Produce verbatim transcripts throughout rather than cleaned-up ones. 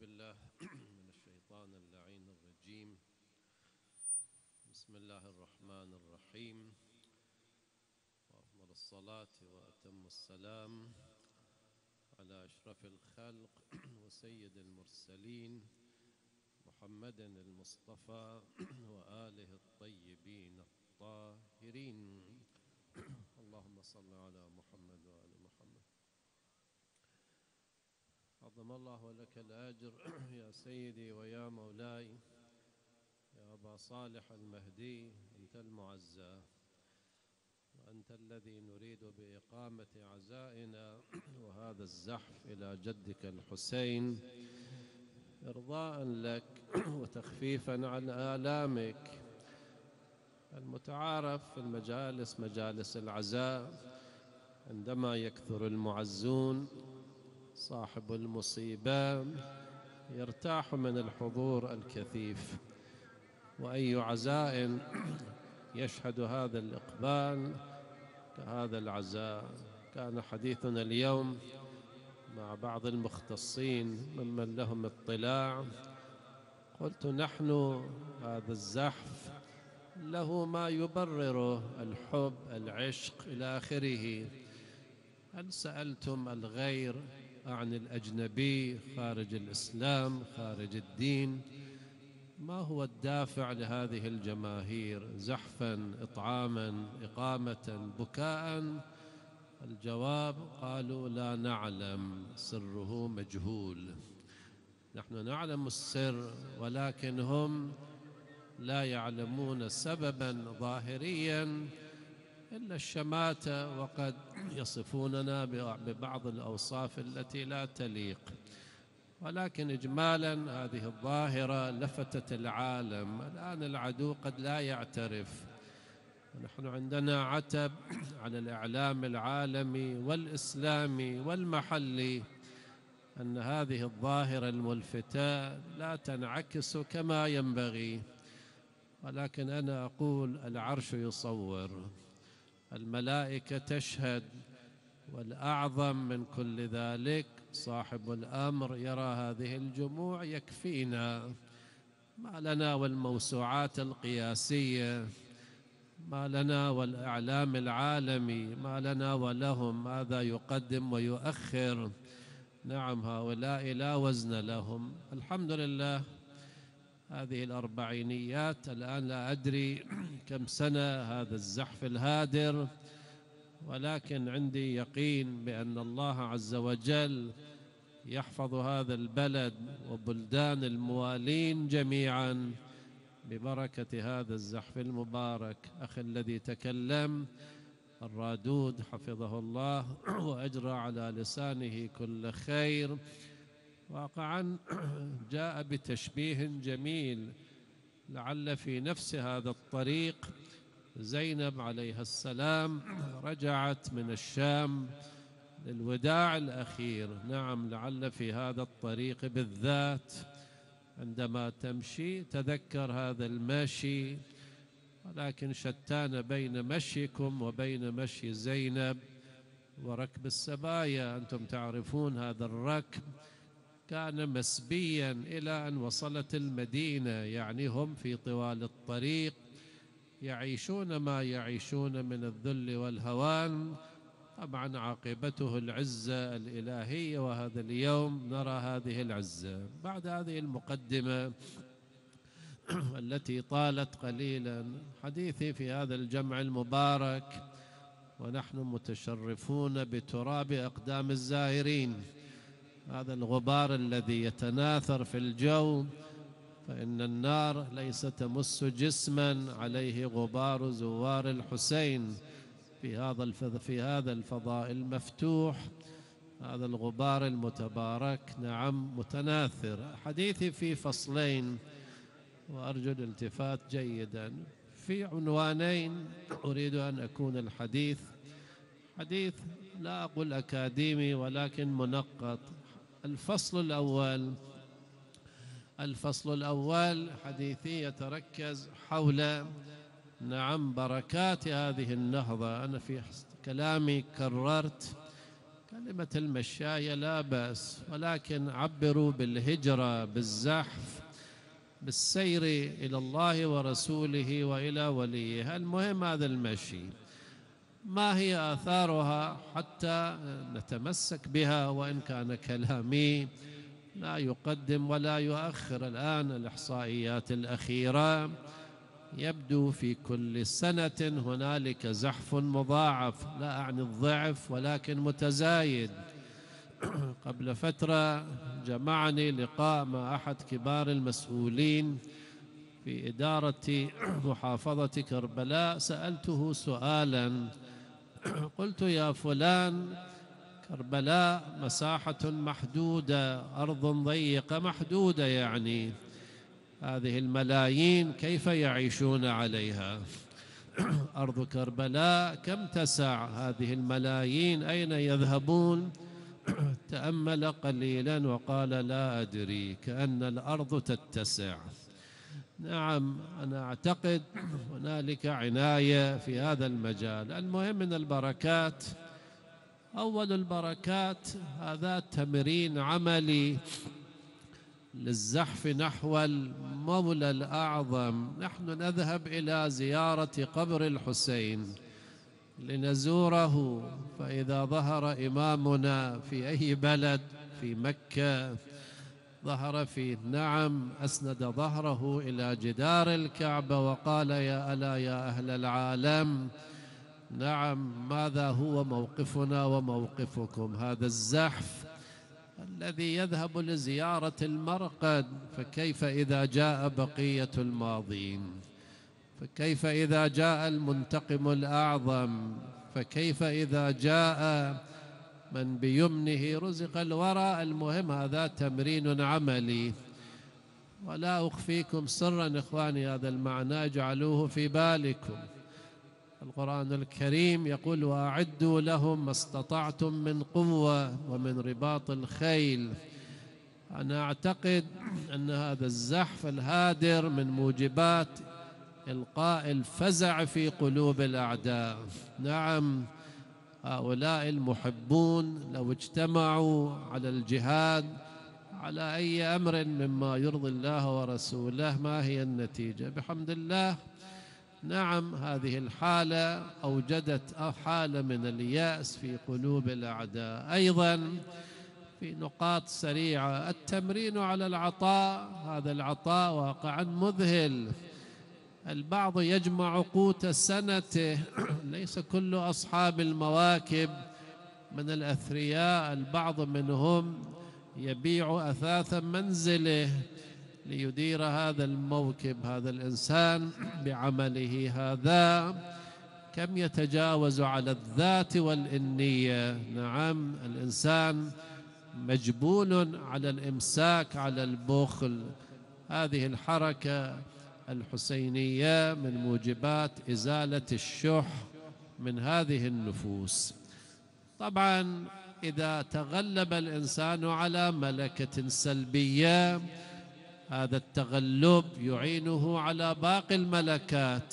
بالله من الشيطان اللعين الرجيم. بسم الله الرحمن الرحيم، وأفضل الصلاة وأتم السلام على أشرف الخلق وسيد المرسلين محمد المصطفى وآله الطيبين الطاهرين. اللهم صل على محمد وآل محمد. عظم الله لك الأجر يا سيدي ويا مولاي يا أبا صالح المهدي، أنت المعزى وأنت الذي نريد بإقامة عزائنا وهذا الزحف إلى جدك الحسين إرضاء لك وتخفيفا عن آلامك. المتعارف في المجالس مجالس العزاء عندما يكثر المعزون صاحب المصيبة يرتاح من الحضور الكثيف، وأي عزاء يشهد هذا الإقبال كهذا العزاء. كان حديثنا اليوم مع بعض المختصين ممن لهم اطلاع، قلت نحن هذا الزحف له ما يبرره، الحب العشق إلى آخره. هل سألتم الغير عن الأجنبي خارج الإسلام خارج الدين ما هو الدافع لهذه الجماهير؟ زحفا، إطعاما، إقامة، بكاء؟ الجواب قالوا لا نعلم، سره مجهول. نحن نعلم السر ولكن هم لا يعلمون سببا ظاهريا إلا الشماتة، وقد يصفوننا ببعض الأوصاف التي لا تليق. ولكن إجمالا هذه الظاهرة لفتت العالم. الآن العدو قد لا يعترف. ونحن عندنا عتب على الإعلام العالمي والإسلامي والمحلي أن هذه الظاهرة الملفتة لا تنعكس كما ينبغي. ولكن أنا أقول العرش يصور، الملائكة تشهد، والأعظم من كل ذلك صاحب الأمر يرى هذه الجموع. يكفينا ما لنا والموسوعات القياسية، ما لنا والإعلام العالمي، ما لنا ولهم، ماذا يقدم ويؤخر. نعم هؤلاء لا وزن لهم. الحمد لله هذه الأربعينيات الآن لا أدري كم سنة هذا الزحف الهادر، ولكن عندي يقين بأن الله عز وجل يحفظ هذا البلد وبلدان الموالين جميعا ببركة هذا الزحف المبارك. أخي الذي تكلم الرادود حفظه الله وأجرى على لسانه كل خير، واقعا جاء بتشبيه جميل. لعل في نفس هذا الطريق زينب عليها السلام رجعت من الشام للوداع الأخير. نعم لعل في هذا الطريق بالذات عندما تمشي تذكر هذا الماشي، ولكن شتان بين مشيكم وبين مشي زينب وركب السبايا. أنتم تعرفون هذا الركب كان مسبيا إلى أن وصلت المدينة، يعني هم في طوال الطريق يعيشون ما يعيشون من الذل والهوان. طبعا عاقبته العزة الإلهية، وهذا اليوم نرى هذه العزة. بعد هذه المقدمة التي طالت قليلا، حديثي في هذا الجمع المبارك ونحن متشرفون بتراب أقدام الزائرين، هذا الغبار الذي يتناثر في الجو، فإن النار ليس تمس جسما عليه غبار زوار الحسين في هذا في هذا الفضاء المفتوح. هذا الغبار المتبارك نعم متناثر. حديثي في فصلين وأرجو الالتفات جيدا في عنوانين. أريد أن أكون الحديث حديث لا أقول أكاديمي ولكن منقط. الفصل الأول الفصل الأول حديثي يتركز حول نعم بركات هذه النهضة. أنا في كلامي كررت كلمة المشاية لا بأس، ولكن عبروا بالهجرة، بالزحف، بالسير إلى الله ورسوله وإلى وليه. المهم هذا المشي، ما هي آثارها حتى نتمسك بها، وإن كان كلامي لا يقدم ولا يؤخر. الآن الإحصائيات الأخيرة يبدو في كل سنة هنالك زحف مضاعف، لا أعني الضعف ولكن متزايد. قبل فترة جمعني لقاء مع أحد كبار المسؤولين في إدارة محافظة كربلاء، سألته سؤالا، قلت يا فلان، كربلاء مساحة محدودة، أرض ضيقة محدودة، يعني هذه الملايين كيف يعيشون عليها؟ أرض كربلاء كم تسع؟ هذه الملايين أين يذهبون؟ تأمل قليلا وقال لا أدري، كأن الأرض تتسع. نعم، أنا أعتقد هنالك عناية في هذا المجال. المهم من البركات، أول البركات هذا تمرين عملي للزحف نحو المولى الأعظم. نحن نذهب إلى زيارة قبر الحسين لنزوره، فإذا ظهر إمامنا في أي بلد، في مكة ظهر في نعم أسند ظهره إلى جدار الكعبة وقال يا ألا يا أهل العالم، نعم ماذا هو موقفنا وموقفكم؟ هذا الزحف الذي يذهب لزيارة المرقد، فكيف إذا جاء بقية الماضين؟ فكيف إذا جاء المنتقم الأعظم؟ فكيف إذا جاء من بيمنه رزق الورى؟ المهم هذا تمرين عملي، ولا أخفيكم سرا إخواني، هذا المعنى اجعلوه في بالكم. القرآن الكريم يقول وأعدوا لهم ما استطعتم من قوة ومن رباط الخيل. أنا أعتقد أن هذا الزحف الهادر من موجبات إلقاء الفزع في قلوب الأعداء. نعم، هؤلاء المحبون لو اجتمعوا على الجهاد على أي أمر مما يرضي الله ورسوله، ما هي النتيجة؟ بحمد الله نعم، هذه الحالة أوجدت حالة من اليأس في قلوب الأعداء. أيضا في نقاط سريعة، التمرين على العطاء، هذا العطاء واقعا مذهل. البعض يجمع قوت سنته، ليس كل أصحاب المواكب من الأثرياء، البعض منهم يبيع أثاث منزله ليدير هذا الموكب. هذا الإنسان بعمله هذا كم يتجاوز على الذات والإنية. نعم، الإنسان مجبول على الإمساك على البخل. هذه الحركة الحسينية من موجبات إزالة الشح من هذه النفوس. طبعا إذا تغلب الإنسان على ملكة سلبية، هذا التغلب يعينه على باقي الملكات.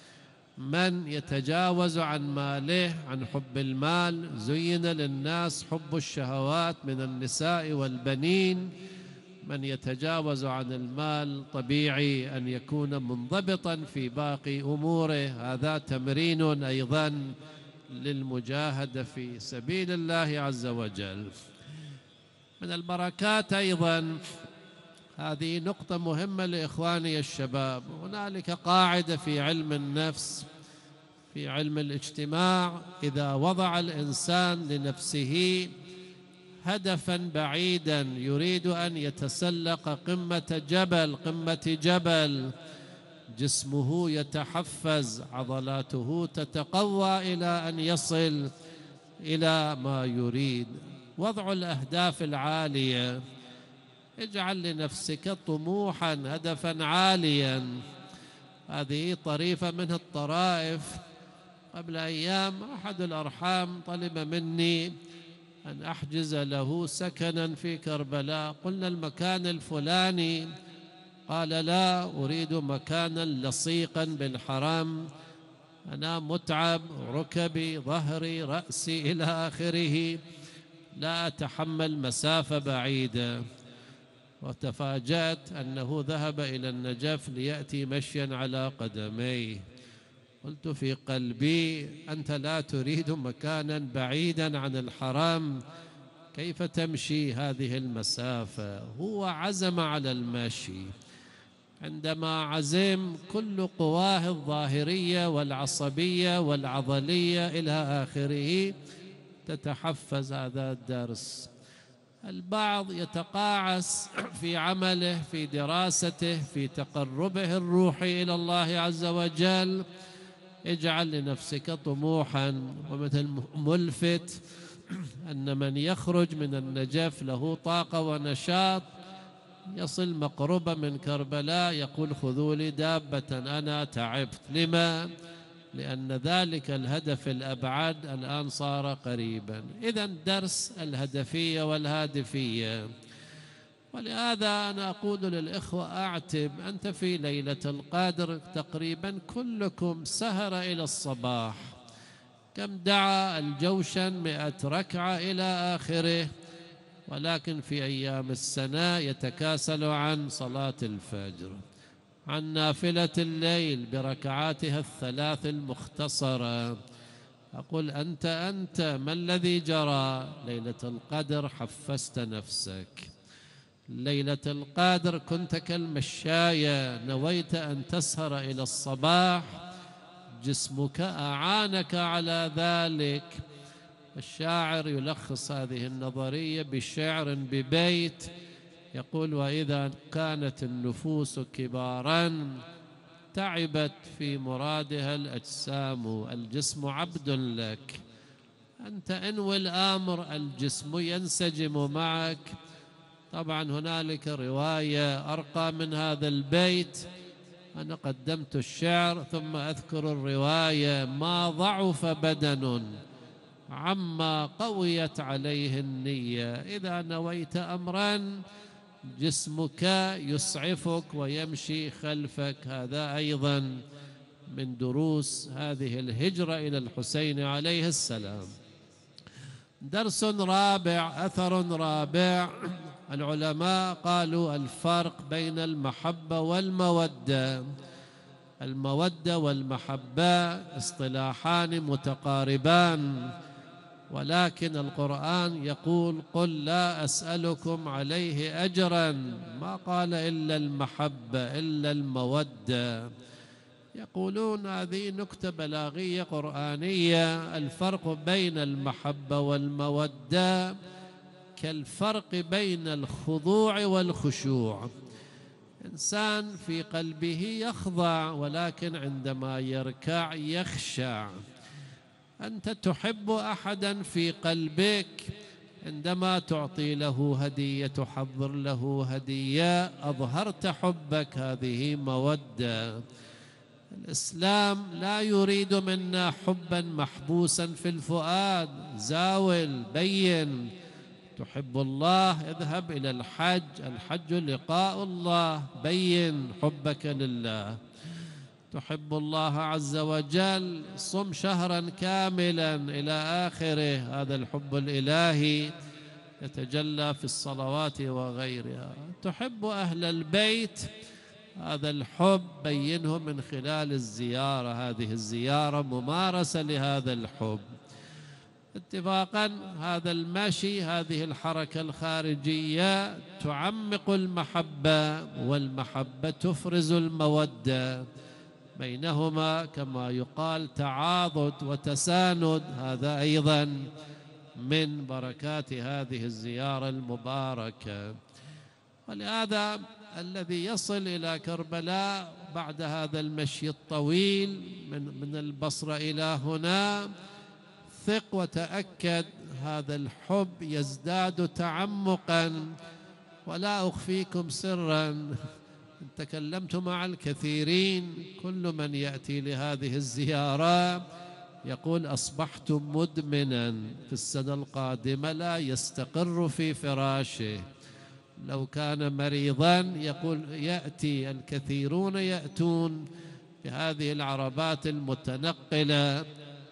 من يتجاوز عن ماله، عن حب المال، زين للناس حب الشهوات من النساء والبنين. من يتجاوز عن المال طبيعي أن يكون منضبطا في باقي أموره. هذا تمرين أيضا للمجاهدة في سبيل الله عز وجل. من البركات أيضا، هذه نقطة مهمة لإخواني الشباب، هنالك قاعدة في علم النفس، في علم الاجتماع، إذا وضع الإنسان لنفسه هدفا بعيدا يريد أن يتسلق قمة جبل قمة جبل جسمه يتحفز، عضلاته تتقوى إلى أن يصل إلى ما يريد. وضع الأهداف العالية، اجعل لنفسك طموحا، هدفا عاليا. هذه طريفة من الطرائف. قبل أيام أحد الأرحام طلب مني أن أحجز له سكنا في كربلاء. قلنا المكان الفلاني، قال لا، أريد مكانا لصيقا بالحرم، أنا متعب، ركبي، ظهري، رأسي إلى آخره. لا أتحمل مسافة بعيدة. وتفاجأت أنه ذهب إلى النجف ليأتي مشيا على قدميه. قلت في قلبي: أنت لا تريد مكانا بعيدا عن الحرم، كيف تمشي هذه المسافة؟ هو عزم على المشي. عندما عزم كل قواه الظاهرية والعصبية والعضلية إلى آخره تتحفز هذا الدرس. البعض يتقاعس في عمله، في دراسته، في تقربه الروحي إلى الله عز وجل. اجعل لنفسك طموحا، ومثل ملفت أن من يخرج من النجف له طاقة ونشاط، يصل مقربة من كربلاء يقول: خذوا لي دابة أنا تعبت. لما؟ لأن ذلك الهدف الأبعد الآن صار قريبا. إذن درس الهدفية والهادفية. ولهذا أنا أقول للإخوة: أعتب، أنت في ليلة القدر تقريبا كلكم سهر إلى الصباح. كم دعا الجوشن مئة ركعة إلى آخره، ولكن في أيام السنة يتكاسل عن صلاة الفجر، عن نافلة الليل بركعاتها الثلاث المختصرة. أقول: أنت أنت ما الذي جرى؟ ليلة القدر حفزت نفسك. ليلة القدر كنت كالمشاية، نويت أن تسهر إلى الصباح، جسمك أعانك على ذلك. الشاعر يلخص هذه النظرية بشعر ببيت يقول: وإذا كانت النفوس كباراً تعبت في مرادها الأجسام، الجسم عبد لك، أنت انوي الأمر الجسم ينسجم معك. طبعا هنالك رواية أرقى من هذا البيت، أنا قدمت الشعر ثم أذكر الرواية: ما ضعف بدن عما قويت عليه النية. إذا نويت أمرا جسمك يسعفك ويمشي خلفك. هذا أيضا من دروس هذه الهجرة إلى الحسين عليه السلام. درس رابع، أثر رابع. العلماء قالوا: الفرق بين المحبة والمودة. المودة والمحبة اصطلاحان متقاربان، ولكن القرآن يقول: قل لا أسألكم عليه أجرا، ما قال إلا المحبة إلا المودة. يقولون هذه نكتة بلاغية قرآنية. الفرق بين المحبة والمودة كالفرق بين الخضوع والخشوع. إنسان في قلبه يخضع، ولكن عندما يركع يخشع. أنت تحب أحدا في قلبك، عندما تعطي له هدية، تحضر له هدية، أظهرت حبك، هذه مودة. الإسلام لا يريد منا حبا محبوسا في الفؤاد، زاول بين. تحب الله اذهب إلى الحج، الحج لقاء الله، بين حبك لله. تحب الله عز وجل، صم شهرا كاملا إلى آخره، هذا الحب الإلهي يتجلى في الصلوات وغيرها. تحب أهل البيت، هذا الحب بينه من خلال الزيارة، هذه الزيارة ممارسة لهذا الحب. اتفاقا هذا المشي، هذه الحركة الخارجية تعمق المحبة، والمحبة تفرز المودة. بينهما كما يقال تعاضد وتساند. هذا أيضا من بركات هذه الزيارة المباركة. ولهذا الذي يصل إلى كربلاء بعد هذا المشي الطويل من من البصرة إلى هنا، ثق وتأكد هذا الحب يزداد تعمقا. ولا أخفيكم سرا، تكلمت مع الكثيرين، كل من يأتي لهذه الزيارة يقول: أصبحت مدمنا، في السنة القادمة لا يستقر في فراشه. لو كان مريضا يقول يأتي الكثيرون، يأتون بهذه العربات المتنقلة،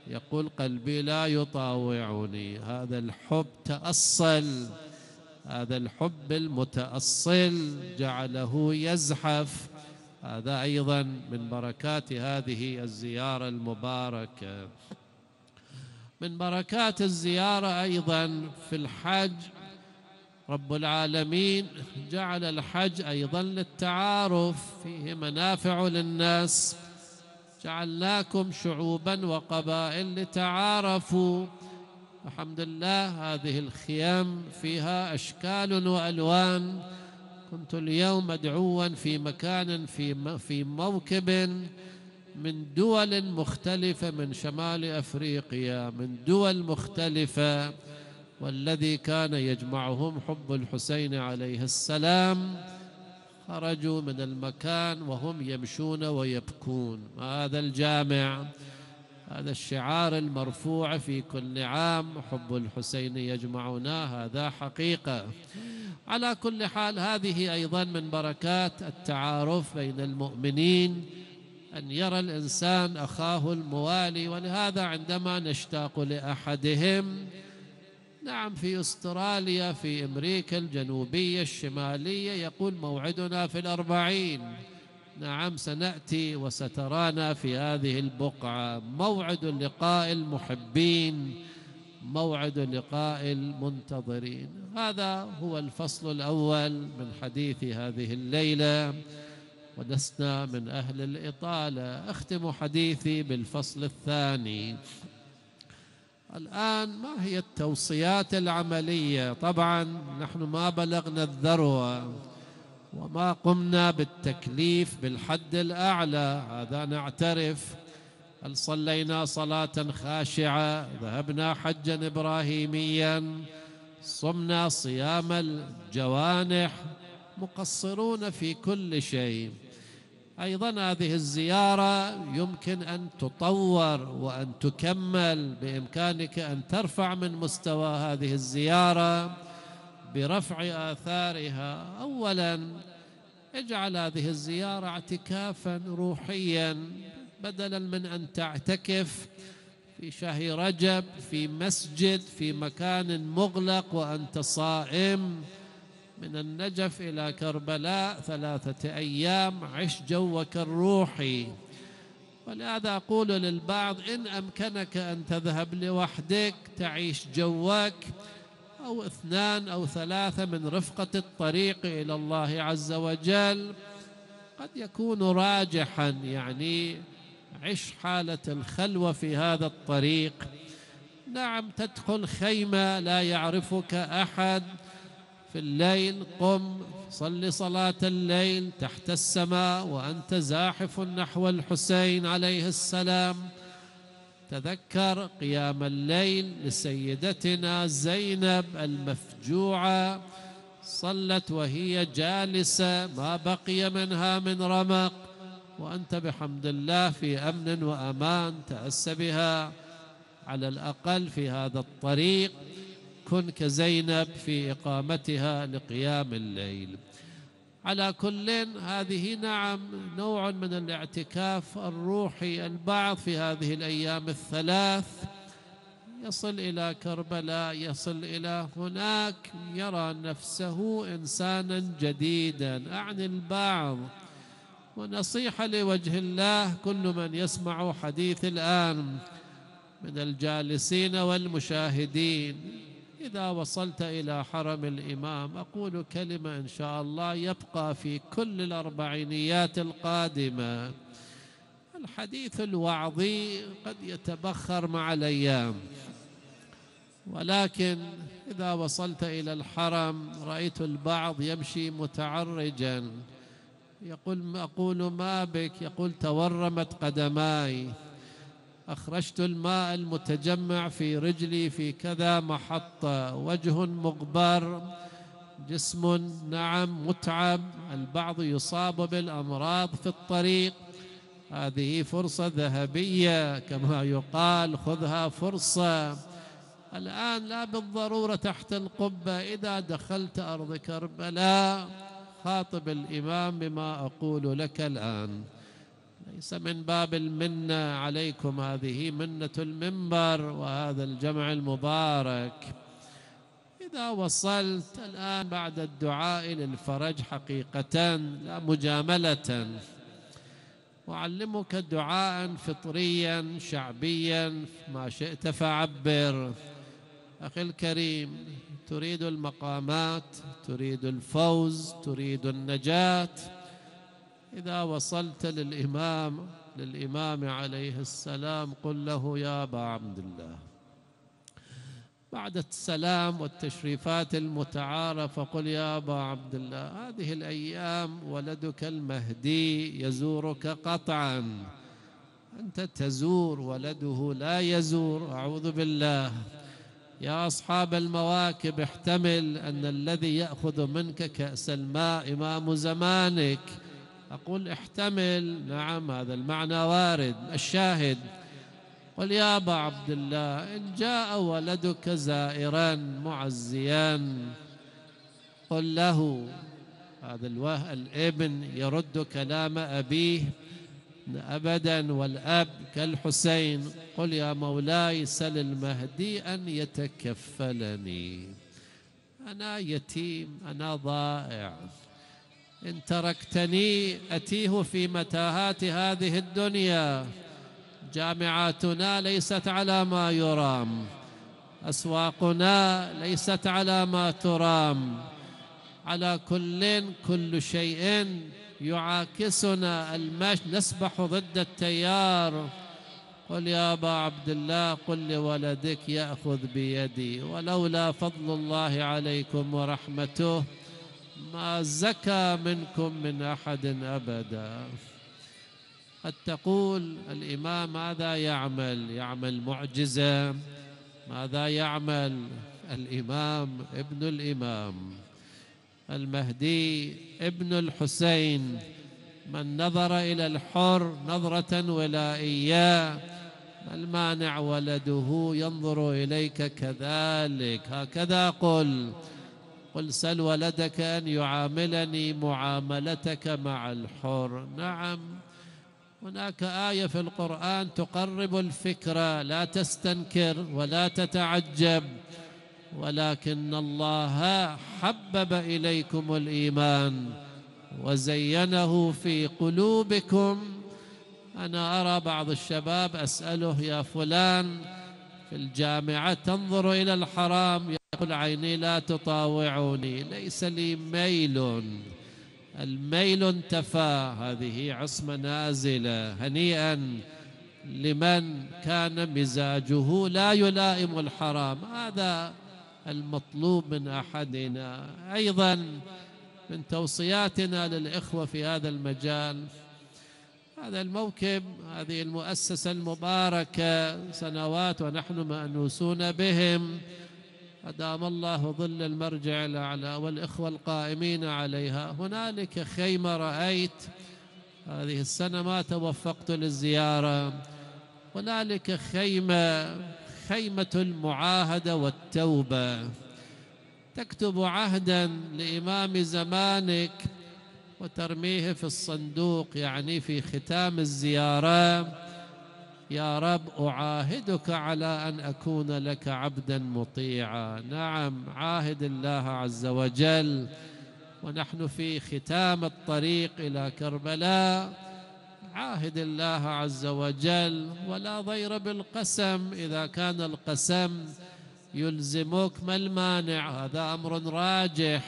يقول قلبي لا يطاوعني. هذا الحب تأصل، هذا الحب المتأصل جعله يزحف. هذا أيضا من بركات هذه الزيارة المباركة. من بركات الزيارة أيضا في الحج، رب العالمين جعل الحج أيضا للتعارف، فيه منافع للناس. جعلناكم شعوبا وقبائل لتعارفوا. الحمد لله هذه الخيام فيها أشكال وألوان. كنت اليوم مدعوا في مكان في في موكب من دول مختلفة من شمال أفريقيا، من دول مختلفة، والذي كان يجمعهم حب الحسين عليه السلام. خرجوا من المكان وهم يمشون ويبكون. هذا الجامع، هذا الشعار المرفوع في كل عام، حب الحسين يجمعنا، هذا حقيقة. على كل حال هذه أيضا من بركات التعارف بين المؤمنين، أن يرى الإنسان أخاه الموالي. ولهذا عندما نشتاق لأحدهم، نعم في أستراليا، في أمريكا الجنوبية الشمالية، يقول موعدنا في الأربعين. نعم سنأتي وسترانا في هذه البقعة، موعد لقاء المحبين، موعد لقاء المنتظرين. هذا هو الفصل الأول من حديث هذه الليلة، ولسنا من أهل الإطالة. أختم حديثي بالفصل الثاني. الآن ما هي التوصيات العملية؟ طبعا نحن ما بلغنا الذروة وما قمنا بالتكليف بالحد الأعلى، هذا نعترف. هل صلينا صلاة خاشعة؟ ذهبنا حجا إبراهيميا؟ صمنا صيام الجوانح؟ مقصرون في كل شيء. أيضا هذه الزيارة يمكن أن تطور وأن تكمل. بإمكانك أن ترفع من مستوى هذه الزيارة برفع آثارها. أولا، اجعل هذه الزيارة اعتكافا روحيا، بدلا من أن تعتكف في شهر رجب في مسجد في مكان مغلق وأنت صائم. من النجف إلى كربلاء ثلاثة أيام، عش جوك الروحي. ولهذا أقول للبعض إن أمكنك أن تذهب لوحدك تعيش جوك، أو اثنان أو ثلاثة من رفقة الطريق إلى الله عز وجل، قد يكون راجحا. يعني عش حالة الخلوة في هذا الطريق. نعم تدخل خيمة لا يعرفك أحد في الليل، قم صل صلاة الليل تحت السماء وأنت زاحف نحو الحسين عليه السلام. تذكر قيام الليل لسيدتنا زينب المفجوعة، صلت وهي جالسة ما بقي منها من رمق، وأنت بحمد الله في أمن وأمان. تأس بها على الأقل في هذا الطريق. كن كزينب في إقامتها لقيام الليل. على كل، هذه نعم نوع من الاعتكاف الروحي. البعض في هذه الأيام الثلاث يصل إلى كربلاء، يصل إلى هناك، يرى نفسه إنسانا جديدا. أعني البعض. ونصيحة لوجه الله، كل من يسمع حديث الآن من الجالسين والمشاهدين، إذا وصلت إلى حرم الإمام، أقول كلمة إن شاء الله يبقى في كل الأربعينيات القادمة. الحديث الوعظي قد يتبخر مع الأيام، ولكن إذا وصلت إلى الحرم رأيت البعض يمشي متعرجا، يقول أقول ما بك؟ يقول تورمت قدماي، أخرجت الماء المتجمع في رجلي في كذا محطة، وجه مغبر، جسم نعم متعب. البعض يصاب بالأمراض في الطريق. هذه فرصة ذهبية كما يقال، خذها فرصة. الآن لا بالضرورة تحت القبة، إذا دخلت أرض كربلاء خاطب الإمام بما أقول لك الآن. ليس من باب المنة عليكم، هذه منة المنبر وهذا الجمع المبارك. إذا وصلت الآن بعد الدعاء للفرج حقيقة لا مجاملة، وأعلمك دعاء فطريا شعبيا ما شئت فعبر. أخي الكريم، تريد المقامات، تريد الفوز، تريد النجاة، إذا وصلت للإمام للإمام عليه السلام قل له يا أبا عبد الله، بعد السلام والتشريفات المتعارفة قل يا أبا عبد الله، هذه الأيام ولدك المهدي يزورك قطعا، أنت تزور ولده لا يزور، أعوذ بالله. يا أصحاب المواكب، احتمل أن الذي يأخذ منك كأس الماء إمام زمانك. أقول احتمل، نعم هذا المعنى وارد. الشاهد قل يا أبا عبد الله، إن جاء ولدك زائرا معزيا قل له، هذا الوه الابن يرد كلام أبيه أبدا، والأب كالحسين، قل يا مولاي سل المهدي أن يتكفلني، أنا يتيم، أنا ضائع، إن تركتني أتيه في متاهات هذه الدنيا، جامعاتنا ليست على ما يرام، أسواقنا ليست على ما ترام، على كل كل شيء يعاكسنا المشي، نسبح ضد التيار. قل يا أبا عبد الله، قل لولدك يأخذ بيدي، ولولا فضل الله عليكم ورحمته ما زكى منكم من أحد أبدا. قد تقول الإمام ماذا يعمل؟ يعمل معجزة. ماذا يعمل الإمام؟ ابن الإمام المهدي ابن الحسين، من نظر إلى الحر نظرة ولائية ما المانع ولده ينظر إليك كذلك؟ هكذا قل قل سل ولدك أن يعاملني معاملتك مع الحر. نعم، هناك آية في القرآن تقرب الفكرة، لا تستنكر ولا تتعجب، ولكن الله حبب إليكم الإيمان وزينه في قلوبكم. أنا أرى بعض الشباب أسأله يا فلان في الجامعة تنظر إلى الحرام، يقول عيني لا تطاوعني، ليس لي ميل، الميل انتفى، هذه عصمة نازلة. هنيئا لمن كان مزاجه لا يلائم الحرام، هذا المطلوب من أحدنا. أيضا من توصياتنا للإخوة في هذا المجال، هذا الموكب، هذه المؤسسة المباركة سنوات ونحن مأنوسون بهم، أدام الله ظل المرجع الأعلى والإخوة القائمين عليها. هنالك خيمة رأيت هذه السنة ما توفقت للزيارة، هنالك خيمة خيمة المعاهدة والتوبة، تكتب عهدا لإمام زمانك وترميه في الصندوق، يعني في ختام الزيارة: يا رب أعاهدك على أن أكون لك عبدا مطيعا. نعم، عاهد الله عز وجل ونحن في ختام الطريق إلى كربلاء، عاهد الله عز وجل، ولا ضير بالقسم، إذا كان القسم يلزمك ما المانع؟ هذا أمر راجح.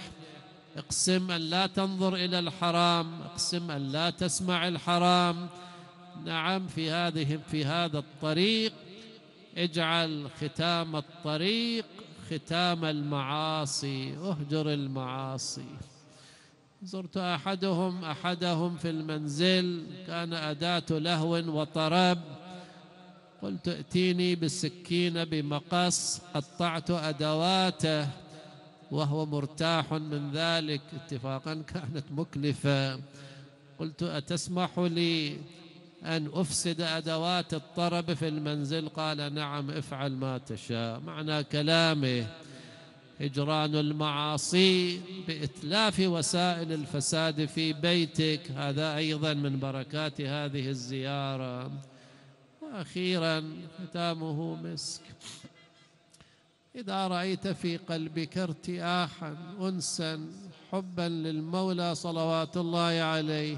اقسم أن لا تنظر إلى الحرام، اقسم أن لا تسمع الحرام. نعم، في هذه في هذا الطريق اجعل ختام الطريق ختام المعاصي، اهجر المعاصي. زرت أحدهم أحدهم في المنزل، كان أداة لهو وطرب، قلت ائتيني بالسكين بمقص، قطعت أدواته وهو مرتاح من ذلك، اتفاقا كانت مكلفة. قلت أتسمح لي أن أفسد أدوات الطرب في المنزل؟ قال نعم افعل ما تشاء. معنى كلامه هجران المعاصي بإتلاف وسائل الفساد في بيتك، هذا أيضا من بركات هذه الزيارة. وأخيرا ختامه مسك. إذا رأيت في قلبك ارتياحا، أنسا، حبا للمولى صلوات الله عليه.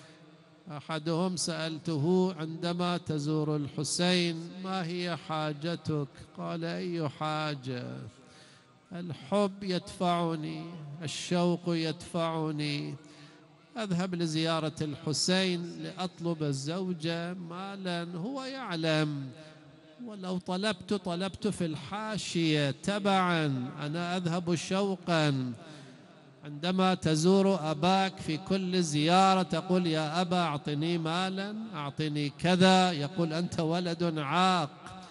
أحدهم سألته عندما تزور الحسين ما هي حاجتك؟ قال: أي حاجة؟ الحب يدفعني، الشوق يدفعني، أذهب لزيارة الحسين لأطلب الزوجة مالا هو يعلم، ولو طلبت طلبت في الحاشية تبعا، أنا أذهب شوقا. عندما تزور أباك في كل زيارة تقول: يا أبا أعطني مالا، أعطني كذا، يقول: أنت ولد عاق.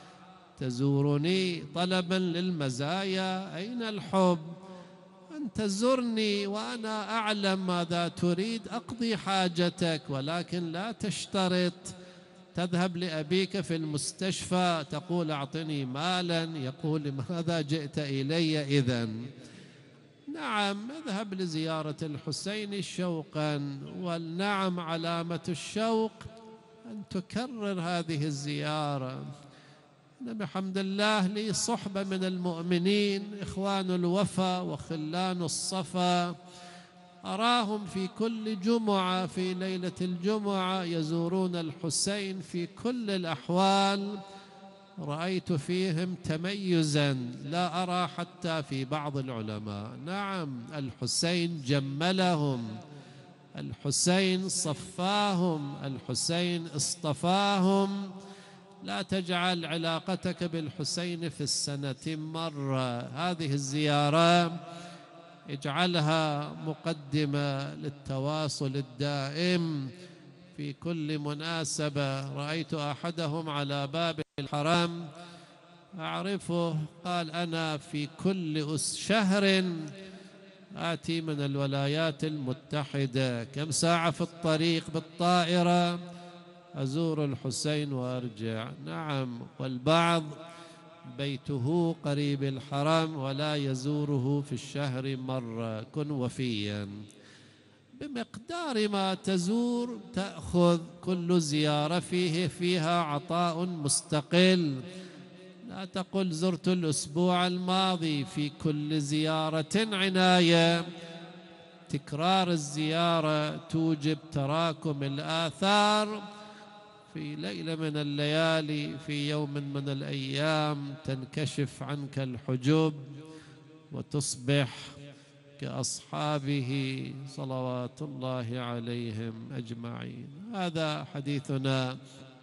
تزورني طلبا للمزايا، أين الحب؟ أن تزورني وأنا أعلم ماذا تريد، أقضي حاجتك، ولكن لا تشترط. تذهب لأبيك في المستشفى تقول: أعطني مالا، يقول: لماذا جئت إلي إذن؟ نعم، اذهب لزيارة الحسين شوقا، والنعم علامة الشوق أن تكرر هذه الزيارة. أنا بحمد الله لي صحبة من المؤمنين، إخوان الوفا وخلان الصفا، أراهم في كل جمعة في ليلة الجمعة يزورون الحسين في كل الأحوال. رأيت فيهم تميزا لا أرى حتى في بعض العلماء. نعم، الحسين جملهم، الحسين صفاهم، الحسين اصطفاهم. لا تجعل علاقتك بالحسين في السنة مرة، هذه الزيارة اجعلها مقدمة للتواصل الدائم في كل مناسبة. رأيت أحدهم على باب الحرم أعرفه، قال: أنا في كل شهر آتي من الولايات المتحدة، كم ساعة في الطريق بالطائرة، أزور الحسين وأرجع. نعم، والبعض بيته قريب الحرم ولا يزوره في الشهر مرة. كن وفيا بمقدار ما تزور، تأخذ كل زيارة فيه فيها عطاء مستقل. لا تقل: زرت الأسبوع الماضي. في كل زيارة عناية. تكرار الزيارة توجب تراكم الآثار. في ليلة من الليالي، في يوم من الأيام، تنكشف عنك الحجب وتصبح كأصحابه صلوات الله عليهم أجمعين. هذا حديثنا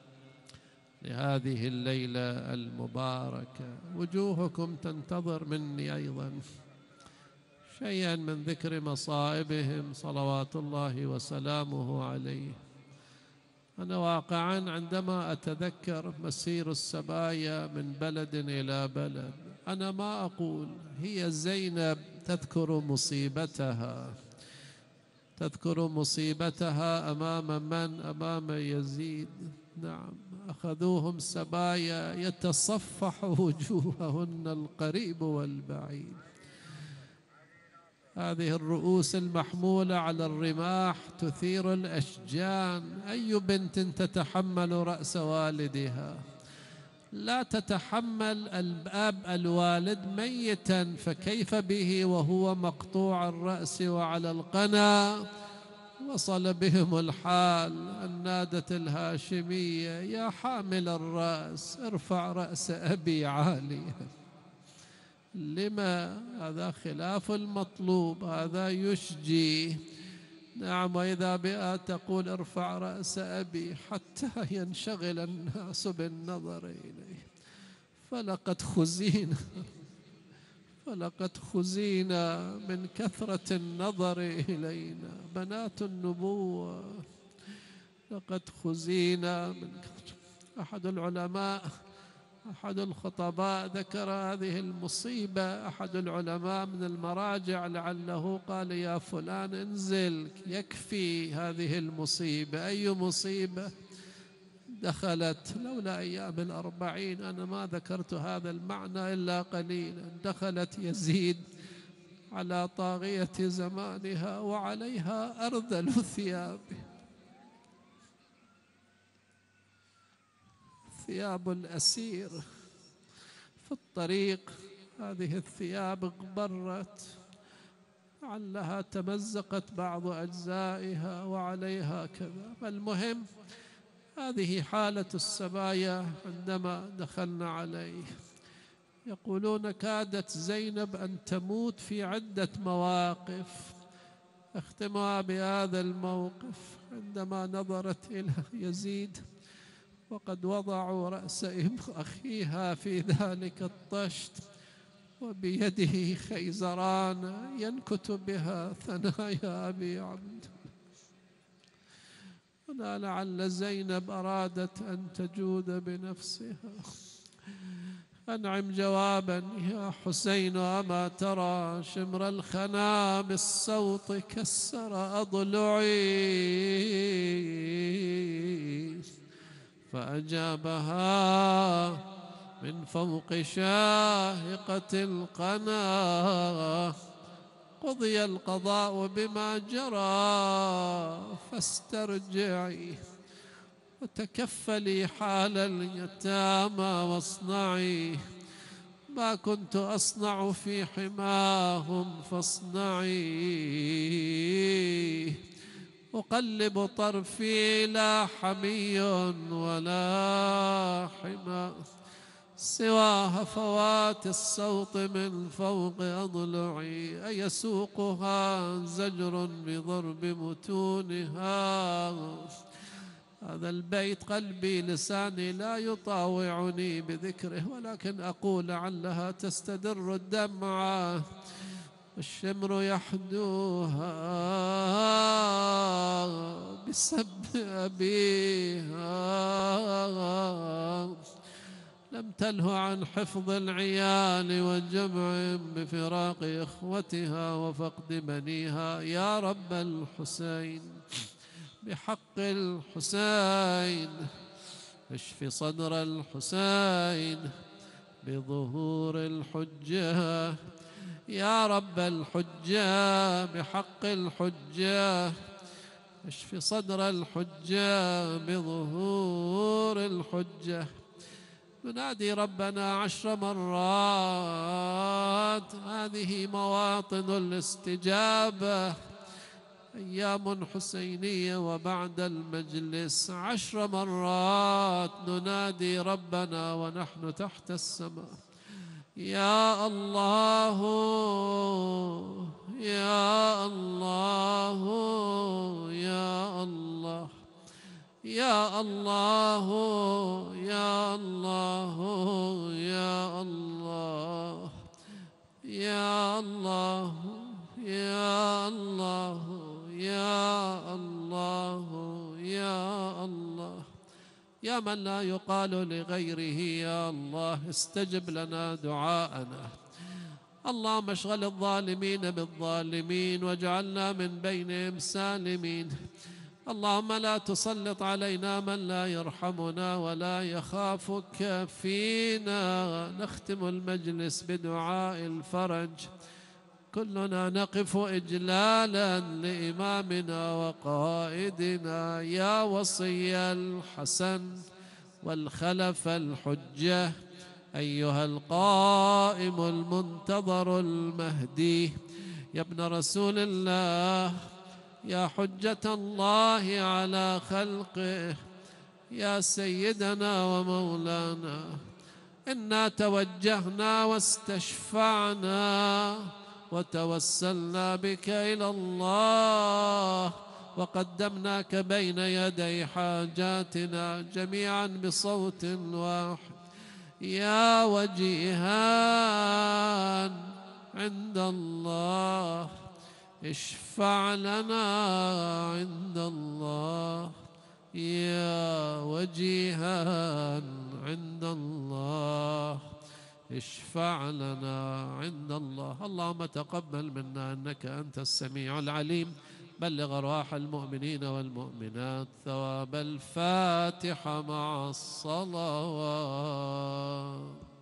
لهذه الليلة المباركة. وجوهكم تنتظر مني أيضا شيئا من ذكر مصائبهم صلوات الله وسلامه عليه. أنا واقعا عندما أتذكر مسير السبايا من بلد إلى بلد، أنا ما أقول هي زينب تذكر مصيبتها، تذكر مصيبتها أمام من؟ أمام يزيد. نعم، أخذوهم سبايا يتصفح وجوههن القريب والبعيد. هذه الرؤوس المحمولة على الرماح تثير الأشجان. أي بنت تتحمل رأس والدها؟ لا تتحمل الأب الوالد ميتا، فكيف به وهو مقطوع الرأس وعلى القنا؟ وصل بهم الحال أن نادت الهاشمية: يا حامل الرأس، ارفع رأس أبي عاليا. لما؟ هذا خلاف المطلوب، هذا يشجي. نعم، وإذا بها تقول: ارفع رأس أبي حتى ينشغل الناس بالنظر إليه. فلقد خزينا، فلقد خزينا من كثرة النظر إلينا بنات النبوة، لقد خزينا من كثرة. أحد العلماء، أحد الخطباء ذكر هذه المصيبة. أحد العلماء من المراجع لعله قال: يا فلان انزل، يكفي هذه المصيبة. أي مصيبة؟ دخلت لولا أيام الأربعين، أنا ما ذكرت هذا المعنى إلا قليلا، دخلت يزيد على طاغية زمانها وعليها أرذل ثيابه، ثياب الأسير في الطريق. هذه الثياب اغبرت، لعلها تمزقت بعض أجزائها وعليها كذا. المهم هذه حالة السبايا عندما دخلنا عليه. يقولون كادت زينب أن تموت في عدة مواقف، اختمها بهذا الموقف عندما نظرت إلى يزيد وقد وضعوا رأس أخيها في ذلك الطشت وبيده خيزران ينكت بها ثنايا أبي عبد. هنا لعل زينب أرادت أن تجود بنفسها. أنعم جوابا يا حسين، أما ترى شمر الخنا بالصوت كسر أضلعي، فأجابها من فوق شاهقة القنا، قضي القضاء بما جرى فاسترجعي، وتكفلي حال اليتامى واصنعي ما كنت أصنع في حماهم فاصنعي. أقلب طرفي لا حمي ولا حمى سوى هفوات الصوت من فوق أضلعي، أيسوقها زجر بضرب متونها. هذا البيت قلبي لساني لا يطاوعني بذكره، ولكن أقول لعلها تستدر الدمعة والشمر يحدوها بسب أبيها. لم تله عن حفظ العيال وجمع بفراق إخوتها وفقد بنيها. يا رب الحسين بحق الحسين اشف صدر الحسين بظهور الحجة. يا رب الحجة بحق الحجة اشف صدر الحجة بظهور الحجة. ننادي ربنا عشر مرات، هذه مواطن الاستجابة، أيام حسينية وبعد المجلس عشر مرات ننادي ربنا ونحن تحت السماء. يا الله يا الله يا الله يا الله يا الله يا الله يا الله يا الله يا الله يا الله. يا من لا يقال لغيره يا الله استجب لنا دعاءنا. اللهم اشغل الظالمين بالظالمين واجعلنا من بينهم سالمين. اللهم لا تسلط علينا من لا يرحمنا ولا يخافك فينا. نختم المجلس بدعاء الفرج، كلنا نقف إجلالا لإمامنا وقائدنا يا وصي الحسن والخلف الحجة، أيها القائم المنتظر المهدي، يا ابن رسول الله، يا حجة الله على خلقه، يا سيدنا ومولانا، إنا توجهنا واستشفعنا وتوسلنا بك إلى الله وقدمناك بين يدي حاجاتنا جميعا بصوت واحد. يا وجيها عند الله اشفع لنا عند الله. يا وجيها عند الله اشفع لنا عند الله. اللهم تقبل منا إنك أنت السميع العليم. بلغ أرواح المؤمنين والمؤمنات ثواب الفاتحة مع الصلوات.